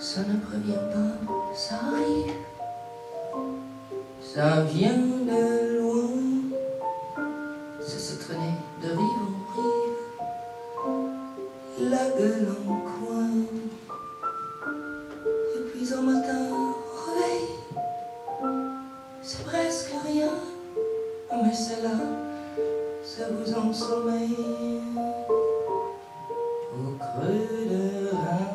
Ça ne prévient pas, ça arrive. Ça vient de loin. Ça se traînait de rive en rive, la gueule en coin. Et puis un matin, réveil, c'est presque rien, mais c'est là, ça vous ensommeille au creux de rein.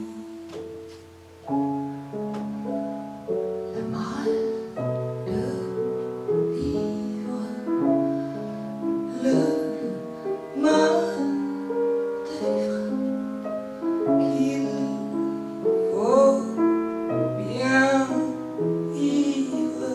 Le mal de vivre, le mal de vivre, qu'il faut bien vivre,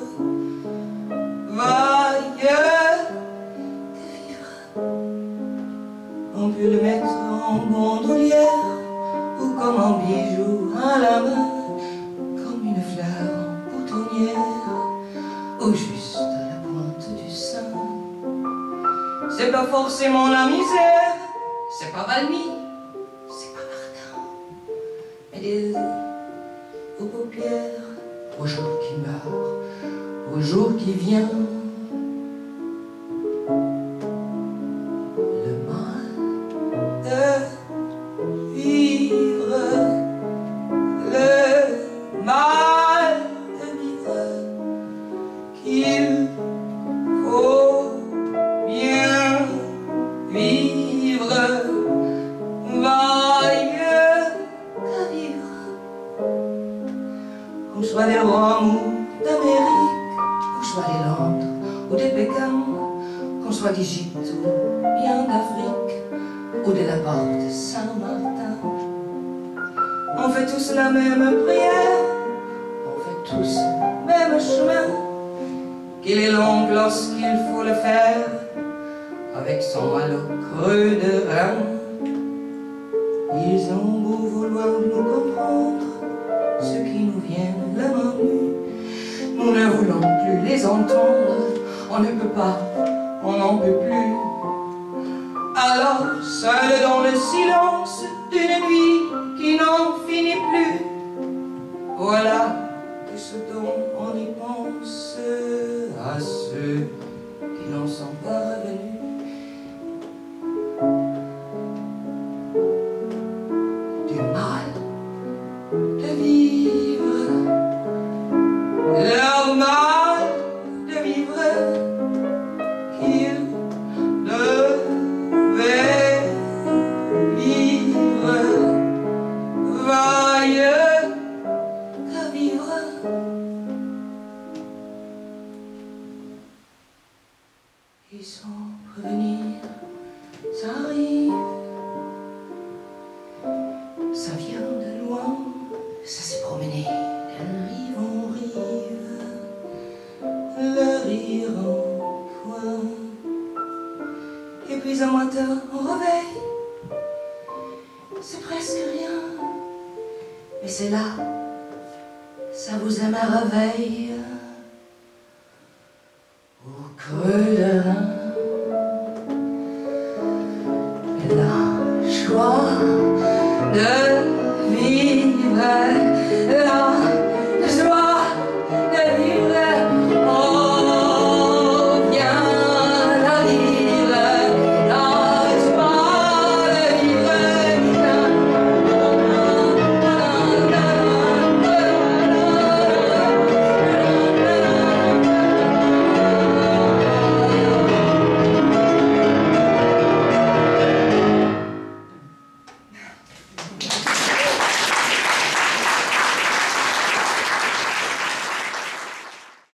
vailleux de vivre. On peut le mettre en bandoulière ou comme un bijou à la main, comme une fleur en boutonnière ou juste à la pointe du sein. C'est pas forcément la misère, c'est pas Valmy, c'est pas Martin, mais des aux paupières, au jour qui meurt, au jour qui vient. Le mal de vivre, le mal de vivre, qu'il faut bien vivre, vailleux qu'à vivre. Qu'on soit des Roms ou d'Amérique, qu'on soit des Londres ou des Pékin, qu'on soit d'Égypte ou bien d'Afrique ou de la porte Saint-Martin, on fait tous la même prière, on fait tous le même chemin, qu'il est long lorsqu'il faut le faire, avec son mal au creux de rein. Ils ont beau vouloir nous comprendre, ceux qui nous viennent la main nue, nous ne voulons plus les entendre, on ne peut pas, on n'en peut plus. Alors, seul dans le silence d'une nuit qui n'en finit plus, voilà que ce dont on y pense à ceux qui n'en sont pas revenus. Du mal de vivre, leur mal de vivre, qu'ils devaient vivre, vailleux qu'à vivre. Et sans prévenir, ça arrive, ça vient de loin, ça s'est promené de rive en rive, le rire en coin. Et puis un matin, on réveille, c'est presque rien, mais c'est là, ça vous émerveille au creux de rein. Et la joie